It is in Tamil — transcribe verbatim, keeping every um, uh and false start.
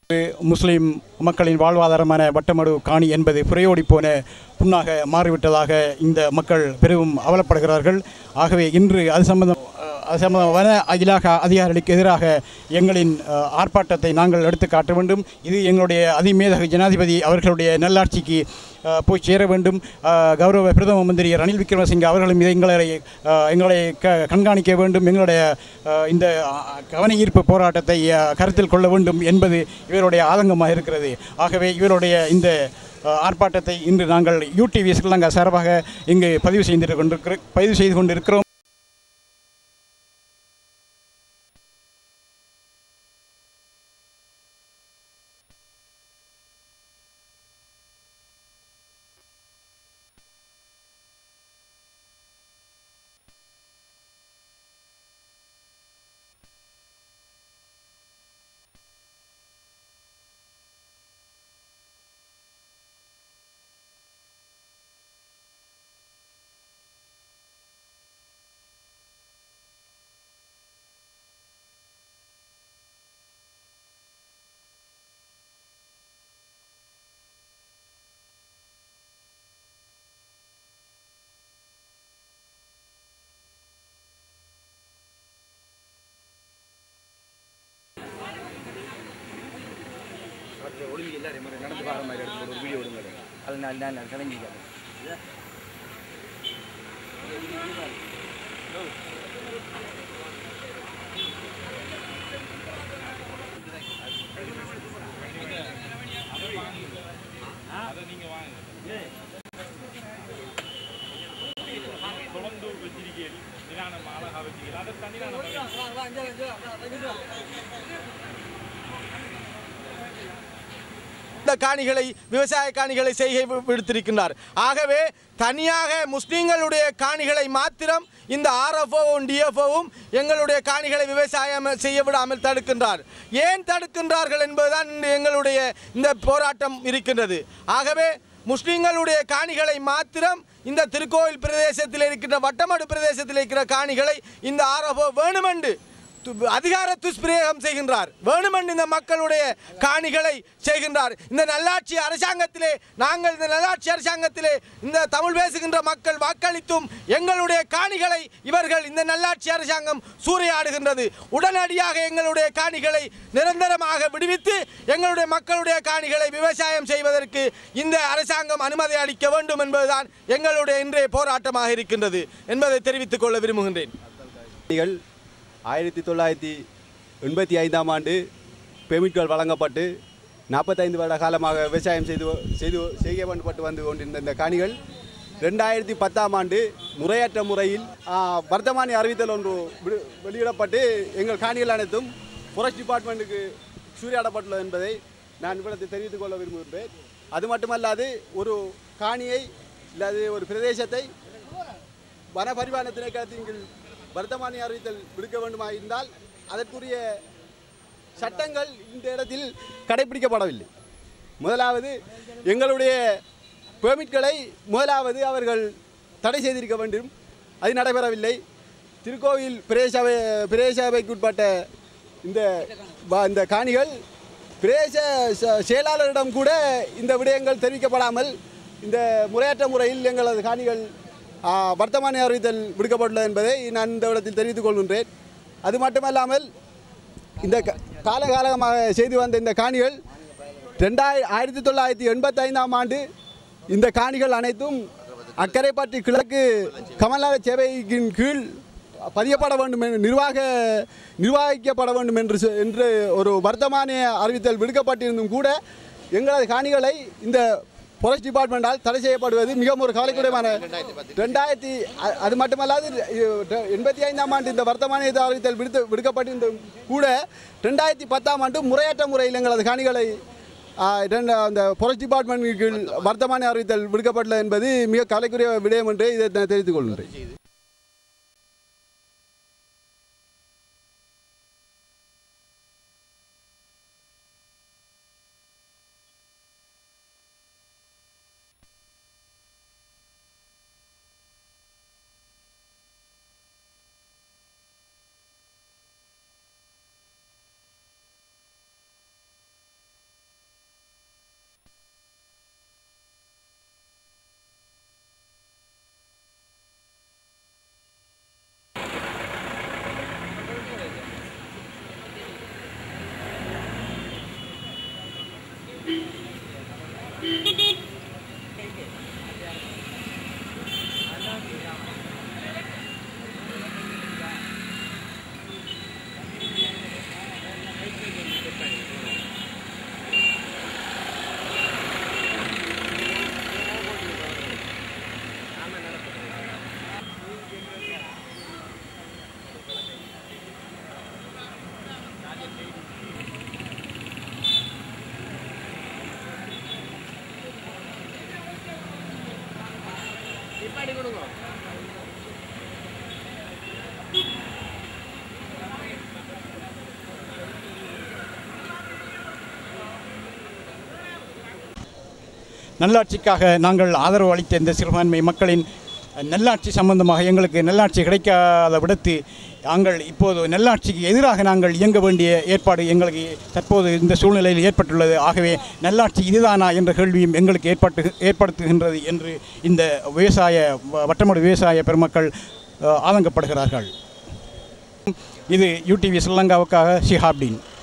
முஸ்லீம் மக்களின் வாழ்வாதாரமான வட்டமடு காணி என்பது புரையோடி போன புண்ணாக மாறிவிட்டதாக இந்த மக்கள் பெரும் அவலப்படுகிறார்கள். ஆகவே இன்று அது சம்பந்தம் அது சம்பந்தம் வன இலாகா அதிகாரிகளுக்கு எதிராக எங்களின் ஆர்ப்பாட்டத்தை நாங்கள் எடுத்து காட்ட வேண்டும். இது எங்களுடைய அதிமேதக ஜனாதிபதி அவர்களுடைய நல்லாட்சிக்கு போய் சேர வேண்டும். கௌரவ பிரதம மந்திரி ரணில் விக்ரமசிங்கே அவர்களும் இதை எங்களை எங்களை க கண்காணிக்க வேண்டும். எங்களுடைய இந்த கவன ஈர்ப்பு போராட்டத்தை கருத்தில் கொள்ள வேண்டும் என்பது இவருடைய ஆதங்கமாக இருக்கிறது. ஆகவே இவருடைய இந்த ஆர்ப்பாட்டத்தை இன்று நாங்கள் யூடிவி ஸ்ரீலங்கா சார்பாக இங்கு பதிவு செய்து கொண்டிருக்கிற பதிவு செய்து கொண்டிருக்கிறோம். ஒழுங்கு எல்லாரும் நடந்து பாரு மாதிரி எடுத்து ஒரு வீடியோ எடுங்க. அது நான் நான் கலங்கிக்கிறேன். அதை நீங்கள் வாங்க தொடர்ந்து வச்சிருக்கீங்க நிதானம் அழகாக வச்சிருக்கீங்க அதை தண்ணி காணிகளை விவசாய காணிகளை செய்கை விடுத்திருக்கின்றார். ஆகவே தனியாக முஸ்லீம்களுடைய காணிகளை மாத்திரம் இந்த ஆர்எஃப்ஓவும் டிஎஃப்ஓவும் எங்களுடைய காணிகளை விவசாயம் செய்ய விடாமல் தடுக்கின்றார். ஏன் தடுக்கின்றார்கள் என்பதுதான் எங்களுடைய இந்த போராட்டம் இருக்கின்றது. ஆகவே முஸ்லீம்களுடைய காணிகளை மாத்திரம் இந்த திருக்கோயில் பிரதேசத்தில் இருக்கின்ற வட்டமடு பிரதேசத்தில் இருக்கிற காணிகளை இந்த ஆர்எஃப்ஓ வேணுமென்று அதிகார துஷ்பிரயோகம் செய்கின்றார். வேணுமென்று இந்த மக்களுடைய காணிகளை செய்கின்றார். இந்த நல்லாட்சி அரசாங்கத்திலே நாங்கள் இந்த நல்லாட்சி அரசாங்கத்திலே இந்த தமிழ் பேசுகின்ற மக்கள் வாக்களித்தும் எங்களுடைய காணிகளை இவர்கள் இந்த நல்லாட்சி அரசாங்கம் சூறையாடுகின்றது. உடனடியாக எங்களுடைய காணிகளை நிரந்தரமாக விடுவித்து எங்களுடைய மக்களுடைய காணிகளை விவசாயம் செய்வதற்கு இந்த அரசாங்கம் அனுமதி அளிக்க வேண்டும் என்பதுதான் எங்களுடைய இன்றைய போராட்டமாக இருக்கின்றது என்பதை தெரிவித்துக் கொள்ள விரும்புகின்றேன். ஆயிரத்தி தொள்ளாயிரத்தி எண்பத்தி ஐந்தாம் ஆண்டு பெர்மிட்கள் வழங்கப்பட்டு நாற்பத்தைந்து வருட காலமாக விவசாயம் செய்து செய்து செய்யப்பட்டு வந்து கொண்டிருந்த இந்த காணிகள் ரெண்டாயிரத்தி பத்தாம் ஆண்டு முறையற்ற முறையில் வர்த்தமானி அறிவித்தல் ஒன்று வெளியிடப்பட்டு எங்கள் காணிகள் அனைத்தும் ஃபாரஸ்ட் டிபார்ட்மெண்ட்டுக்கு சூறையாடப்பட்டுள்ளது என்பதை நான் இவ்விடத்தை தெரிவித்துக் கொள்ள விரும்புகின்றேன். அது மட்டுமல்லாது ஒரு காணியை இல்லாது ஒரு பிரதேசத்தை வன பரிபாலன திணைக்களத்தின் கீழ் வர்த்தமானி அறிவித்தல் விடுக்க வேண்டுமாக இருந்தால் அதற்குரிய சட்டங்கள் இந்த இடத்தில் கடைபிடிக்கப்படவில்லை. முதலாவது எங்களுடைய பெர்மிட்களை முதலாவது அவர்கள் தடை செய்திருக்க வேண்டும். அது நடைபெறவில்லை. திருக்கோவில் பிரதேசபை பிரதேசபைக்குட்பட்ட இந்த இந்த காணிகள் பிரதேச செயலாளரிடம் கூட இந்த விடயங்கள் தெரிவிக்கப்படாமல் இந்த முறையற்ற முறையில் எங்களது காணிகள் வர்த்தமானி அறிவித்தல் விடுக்கப்பட்டுள்ளது என்பதை நான் இந்த இடத்தில் தெரிவித்துக் கொள்கின்றேன். அது மட்டுமல்லாமல் இந்த காலகாலமாக செய்து வந்த இந்த காணிகள் ரெண்டாயிர ஆயிரத்தி தொள்ளாயிரத்தி எண்பத்தி ஐந்தாம் ஆண்டு இந்த காணிகள் அனைத்தும் அக்கரைப்பட்டி கிழக்கு கமல்நகர் சேவையின் கீழ் பதியப்பட வேண்டும் என்று நிர்வாக நிர்வகிக்கப்பட வேண்டும் என்று என்று ஒரு வர்த்தமானி அறிவித்தல் விடுக்கப்பட்டிருந்தும் கூட எங்களது காணிகளை இந்த ஃபாரஸ்ட் டிபார்ட்மெண்டால் தடை செய்யப்படுவது மிகவும் ஒரு கவலைக்குரியமான ரெண்டாயிரத்தி அது மட்டுமல்லாது எண்பத்தி ஐந்தாம் ஆண்டு இந்த வர்த்தமானி அறிவித்தல் விடுத்து விடுக்கப்பட்டிருந்தும் கூட ரெண்டாயிரத்தி பத்தாம் ஆண்டு முறையற்ற முறையில் எங்களது காணிகளை அந்த ஃபாரஸ்ட் டிபார்ட்மெண்ட் வர்த்தமானி அறிவித்தல் விடுக்கப்பட்டுள்ளது என்பது மிக கவலைக்குரிய விடயம் என்று இதை தெரிவித்துக் கொள்கின்றேன். நல்லாட்சிக்காக நாங்கள் ஆதரவு அளித்த இந்த சிறுபான்மை மக்களின் நல்லாட்சி சம்பந்தமாக எங்களுக்கு நல்லாட்சி கிடைக்காத விடத்து நாங்கள் இப்போது நல்லாட்சிக்கு எதிராக நாங்கள் இயங்க வேண்டிய ஏற்பாடு எங்களுக்கு தற்போது இந்த சூழ்நிலையில் ஏற்பட்டுள்ளது. ஆகவே நல்லாட்சி இதுதானா என்ற கேள்வியும் எங்களுக்கு ஏற்பட்டு ஏற்படுத்துகின்றது என்று இந்த விவசாய வட்டமடு விவசாய பெருமக்கள் ஆதங்கப்படுகிறார்கள். இது யூடிவி ஸ்ரீலங்காவுக்காக ஷிஹாப்டீன்.